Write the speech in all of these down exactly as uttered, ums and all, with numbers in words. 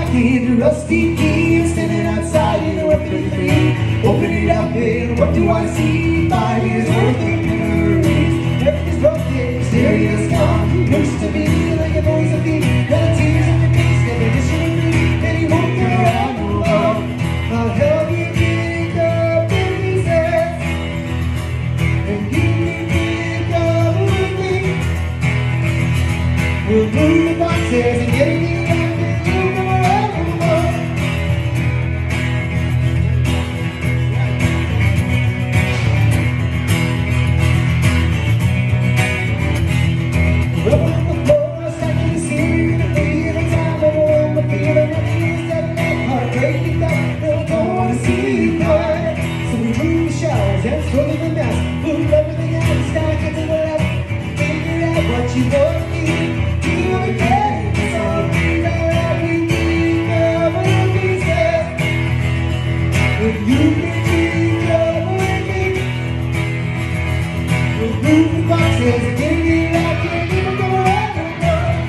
locking the rusty key. I'm standing outside in a weapon free. Open it up and what do I see? Five years worth of memories. Everything's broken, stereo's gone. Looks to me like a voice of feet. And the tears in your face, never disagree. And he won't come around no more. I'll help you pick up the pieces. And you can pick up with me. We'll move the boxes and get it in. And throw the mess, move everything out and start getting the left. Figure out what you want me to do again. It's all things are everything over pieces. If you can keep going with me, we'll move the boxes and get it out and keep it going around and around.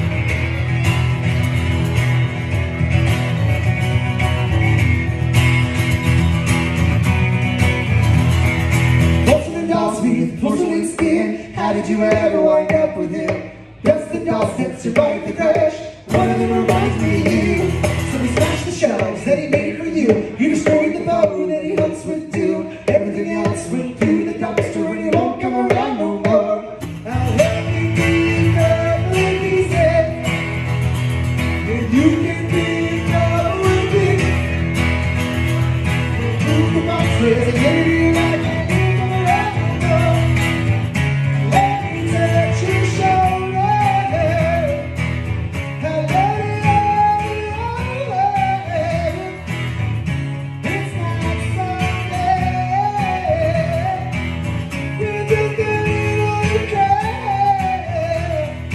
Porcelain skin, how did you ever wind up with him? That's the doll that survived the crash. One of them reminds me of you. So he smashed the shelves that he made for you. You destroyed the bow that he hunts with too. Everything else went through the dumpster and he won't come around no more. I'll help you pick up the pieces. And you can pick up with me. Move the boxes and get it out.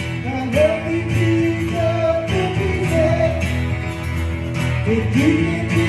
If you